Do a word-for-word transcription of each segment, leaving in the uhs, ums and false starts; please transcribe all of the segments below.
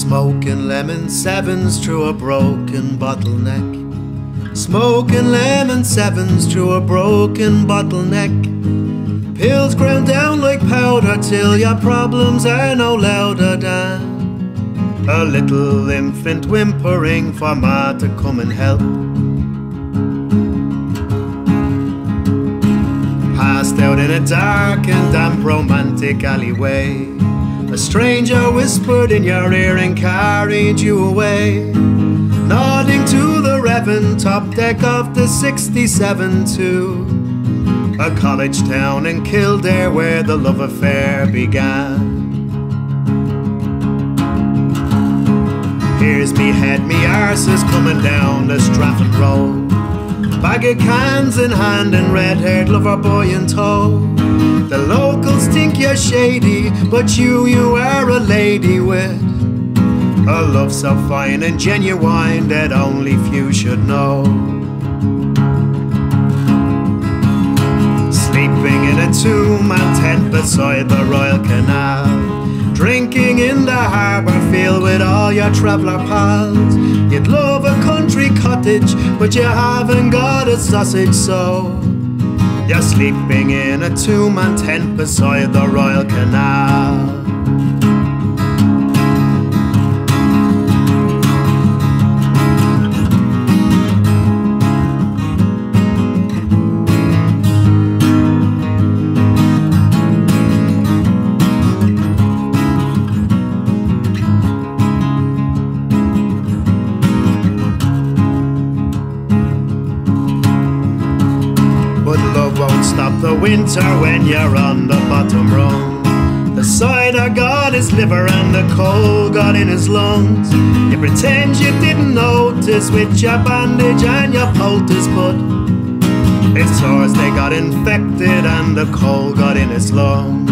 Smoking lemon sevens through a broken bottleneck. Smoking lemon sevens through a broken bottleneck. Pills ground down like powder till your problems are no louder than a little infant whimpering for ma to come and help. Passed out in a dark and damp romantic alleyway, a stranger whispered in your ear and carried you away, nodding to the Revan top deck of the sixty-seven to a college town in Kildare where the love affair began. Here's me head, me arse is coming down the Strafford Road, bag of cans in hand and red-haired lover boy in tow. The locals think you're shady, but you, you are a lady with a love so fine and genuine that only few should know. Sleeping in a two-man tent beside the Royal Canal, drinking in the harbour field with all your traveller pals. You'd love a country cottage, but you haven't got a sausage, so you're sleeping in a two-man tent beside the Royal Canal. But love won't stop the winter when you're on the bottom rung. The cider got his liver and the cold got in his lungs. You pretend you didn't notice with your bandage and your poultice, but his sores, they got infected and the cold got in his lungs.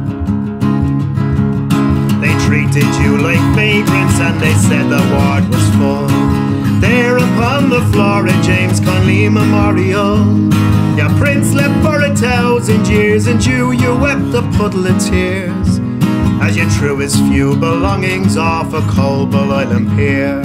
They treated you like vagrants and they said the ward was full. There upon the floor at James Conley Memorial, your prince slept for a thousand years, and you, you wept a puddle of tears as you threw his few belongings off a Coalville Island pier.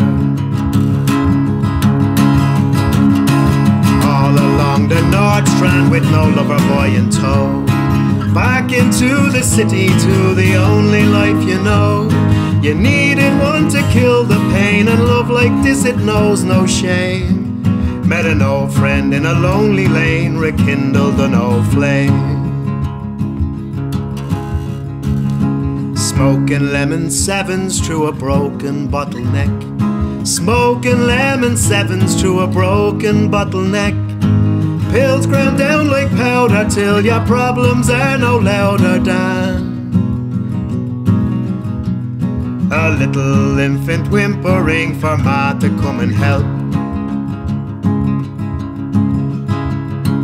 All along the North Strand with no lover boy in tow, back into the city to the only life you know. You needed one to kill the pain, and love like this, it knows no shame. Met an old friend in a lonely lane, rekindled an old flame. Smoking lemon sevens through a broken bottleneck. Smoking lemon sevens through a broken bottleneck. Pills ground down like powder till your problems are no louder than a little infant whimpering for ma to come and help.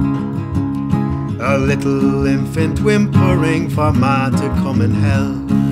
A little infant whimpering for ma to come and help.